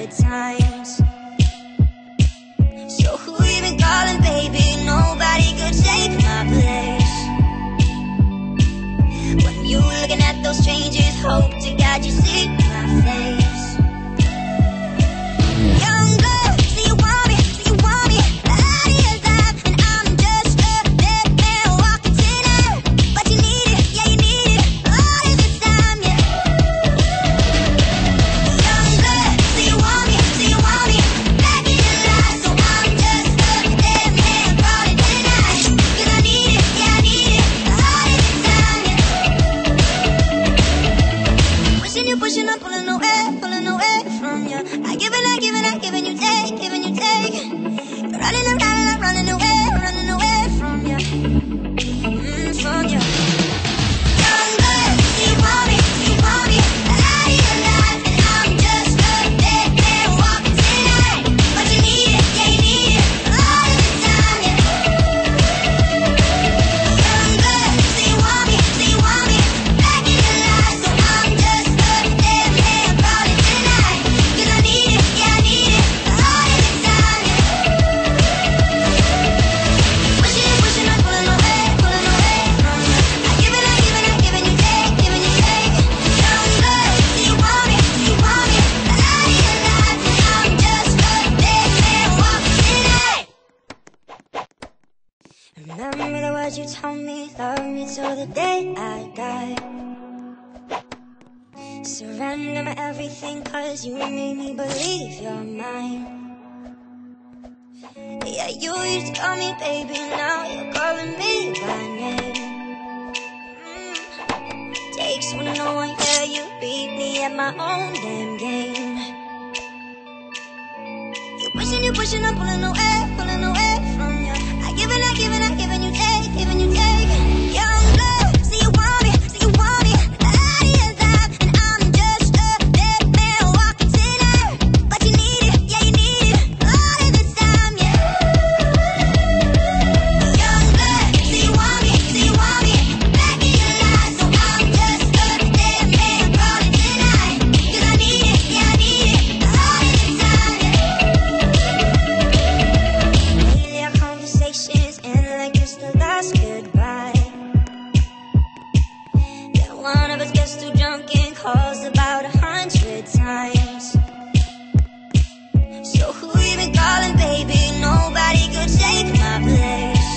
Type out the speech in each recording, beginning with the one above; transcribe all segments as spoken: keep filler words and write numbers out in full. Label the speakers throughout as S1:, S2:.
S1: hundred times. So who you been calling, baby? Nobody could take my place. When you looking at those strangers, hope to God you see my face. Young blood, so you want me, so you want me out of your life, and I'm just a dead man walking tonight. But you need it, yeah you need it, all of the time, yeah. Young blood, so you want me, so you want me back in your life, so I'm just a dead man crawling tonight. 'Cause I need it, yeah I need it, all of the time, yeah. Pushing you, pushing, I'm pulling away, pulling away from you. I give it, I give it, I giving you take, giving you take. Running, I'm running, I'm running away, running away from you, mm, from you. Young blood, so you want me, so you want me out of your life, and I'm just a dead man walking tonight. But you need it, yeah you need it, all of the time, yeah. Young blood, so you want me, so you want me back in your life, so I'm just a dead man crawling tonight. 'Cause I need it, yeah I need it, all of the time, yeah. Pushing you, pushing, I'm pulling away, pulling away from you. I give it, I give it, I giving you take, giving you take. Young blood, so you want me, so you want me out of your life, and I'm just a dead man walking tonight. Remember the words you told me, love me till the day I die. Surrender my everything, 'cause you made me believe you're mine. Yeah, you used to call me baby, now you're calling me by name. mm. Takes one to know one, yeah, you beat me at my own damn game. You pushing, you pushing, I'm pulling away, pulling away from you. I give it, I give it, I giving you take, giving you take. Young blood, so you want me, so you want me out of your life, and I'm just a dead man walking tonight. But you need it, yeah you need it, all of the time, yeah. Young blood, so you want me, so you want me back in your life, so I'm just a dead man crawling tonight. 'Cause I need it, yeah I need it, all of the time, yeah. Lately our conversations end like just the last goodbye. That one of us gets too drunk and calls about a hundred times. So who you been calling, baby? Nobody could take my place.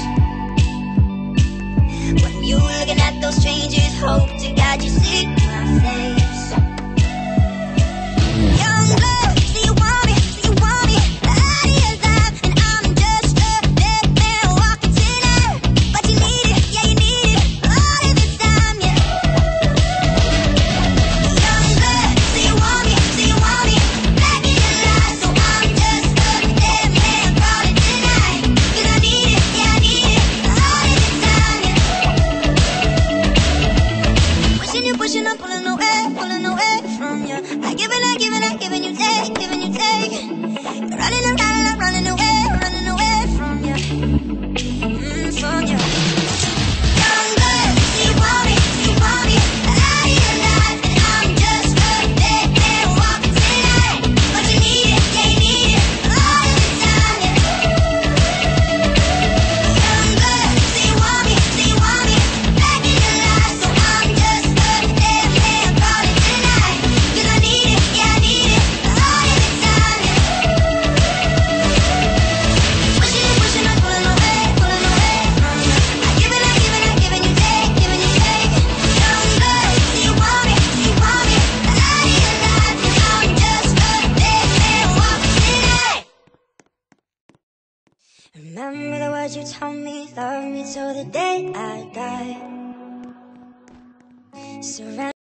S1: When you looking at those strangers, hope to God you see my face. Young blood, so you want me, so you want me out of your life, and I'm just a dead man walking tonight. But you need it, yeah you need it, all of the time, yeah. Young blood, so you want me, so you want me back in your life, so I'm just a dead man crawling tonight. 'Cause I need it, yeah I need it, all of the time, yeah. Pushing you, pushing, I'm pulling away, pulling away from you. I give it, I give it, I giving you take, giving you take. Running, I'm running, I'm running away, running away from you, mm, from you. Young blood, so you want me, so you want me out of your life, and I'm just a dead man walking tonight. But you need it, yeah you need it, all of the time, yeah. Young blood, so you want me, so you want me back in your life, so I'm just a dead man crawling tonight. 'Cause I need it, yeah I need it, all of the time, yeah. Pushing you, pushing, I'm pulling away, pulling away from you. I give it, I give it, I giving you take, giving you take. Young blood, so you want me, so you want me out of your life, and I'm just a dead man walking tonight. Remember the words you told me, love me till the day I die. Surrender